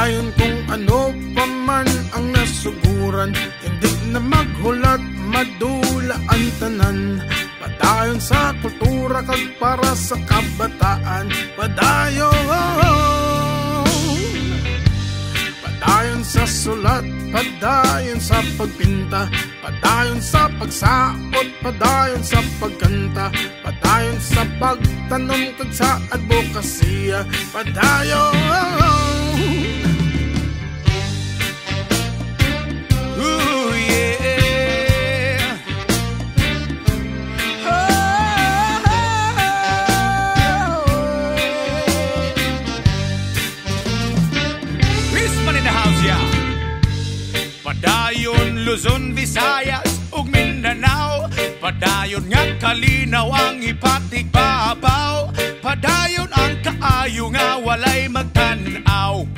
Padayon kung ano pa man ang nasuguran, hindi na maghulat, madula ang tanan. Padayon sa kultura kag para sa kabataan. Padayon sa sulat, padayon sa pagpinta, padayon sa pagsaot, padayon sa pagkanta, padayon sa pagtanom kag sa advokasya. Padayon. Padayon Luzon, Visayas ug Mindanao, padayon nga kalinaw ang ipatig babaw, padayon ang kaayo nga walay magtan-aw.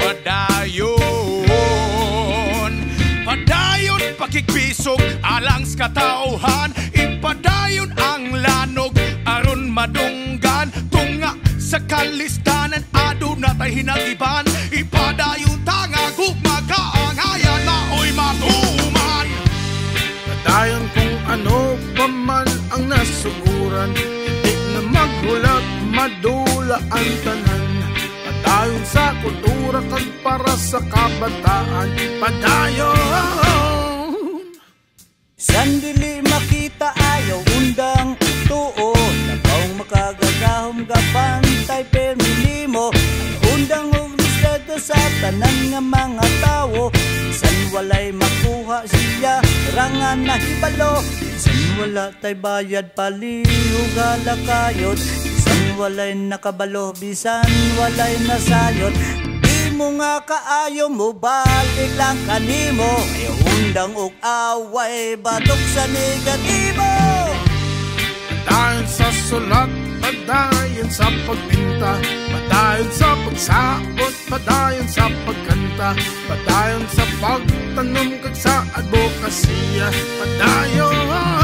Padayon pakikbisog alang sa katauhan, ipadayon ang lanog aron madunggan, tunga sa kalistanan aduna tay hinagiban, ipadayon tanga gugma kaangayan maoy matuman. Padayon kung ano pa man ang nasuguran, hindi na maghulat, madula ang tanan. Padayon sa kultura kag para sa kabataan. Padayon. Sandili makita ayaw undang tuo, labaw makagagahom gabantay permilimo, undang og respeto sa tanan nga mga tawo. San walay makuha siya rangan na hibalo, san wala tay bayad palihog halakayot, san walay nakabalo bisan walay nasayot. Di mo nga kaayo mo balik lang kanimo, ayaw undang og away batok sa negatibo. Padayon sa sulat, padayon sa pagpinta, padayon sa pagsaot, padayon sa pagkanta, padayon sa pagtanom kag sa advokasya. Padayon.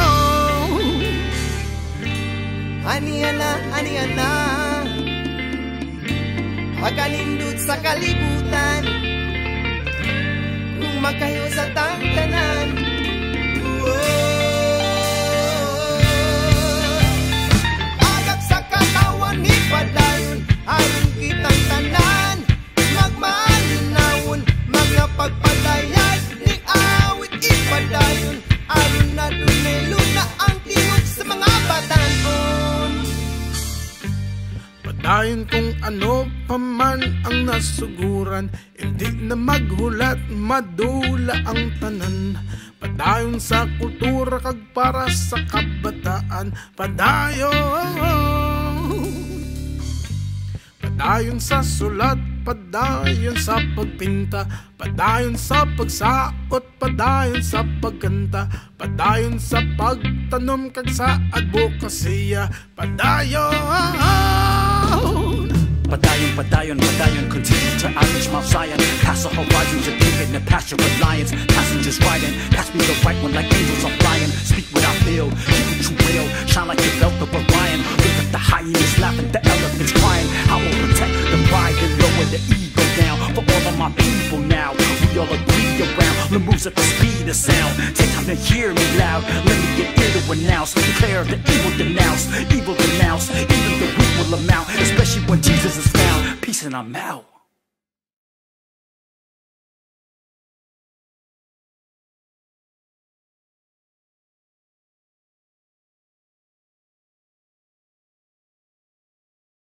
Ani-ana, pagkalindot sa kalibutan, kung magkayo sa tangtanan. Agap sa katawan ni padayon, aron kitang tanan, magmalinawon, mga pagpadayag ni awit ipadayon, aron na dunelo na ang tingog sa mga batanon. Padayon kung ano pa man ang nasuguran, hindi na maghulat, madula ang tanan. Padayon sa kultura kag para sa kabataan. Padayon sa sulat, padayon sa pagpinta, padayon sa pagsaot, padayon sa pagkanta, padayon sa pagtanom kag sa advokasya. Padayon, continue to outreach Mount Zion, past the horizons of David and the pasture of lions, passengers riding, pass me the right one like angels are flying, speak what I feel, keep it you real, shine like the belt of Orion, look at the hyenas laughing, the elephants crying, I will protect the pride and lower the ego down, for all of my people now, we all agree around, the moves at the speed of sound, take time to hear me loud, let me get here to renounce, declare the evil denounce, even the weak will amount, especially when Jesus is found, peace and I'm out.